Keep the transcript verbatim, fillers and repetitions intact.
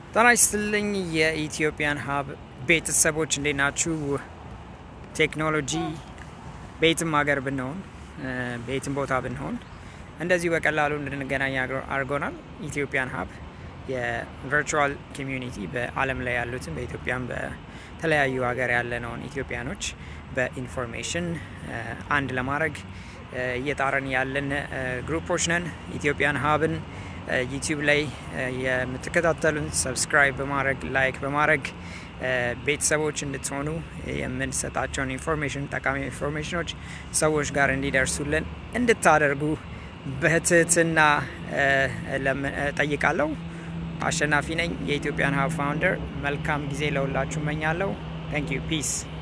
ጤና ይስጥልኝ የኢትዮጵያን ሀብ ቤተሰቦች እንዴት ናችሁ? ቴክኖሎጂ ቤትም ሀገር ብንሆን ቤትም ቦታ ብንሆን እንደዚህ በቀላሉ እንድንገናኝ አድርጎናል። ኢትዮጵያን ሀብ የቨርቹዋል ኮሚዩኒቲ በዓለም ላይ ያሉትን በኢትዮጵያም በተለያዩ ሀገር ያለነውን ኢትዮጵያኖች በኢንፎርሜሽን አንድ ለማድረግ እየጣረን ያለን ግሩፖች ነን። ኢትዮጵያን ሀብን YouTube ላይ የምትከታተሉን ሰብስክራይብ በማድረግ ላይክ በማድረግ ቤተሰቦች እንድትሆኑ የምንሰጣቸውን ኢንፎርሜሽን ጠቃሚ ኢንፎርሜሽኖች ሰዎች ጋር እንዲደርሱልን እንድታደርጉ በትህትና ጠይቃለሁ። አሸናፊ ነኝ የኢትዮጵያን ሀብ ፋውንደር። መልካም ጊዜ ለሁላችሁ እመኛለሁ። Thank you. Peace.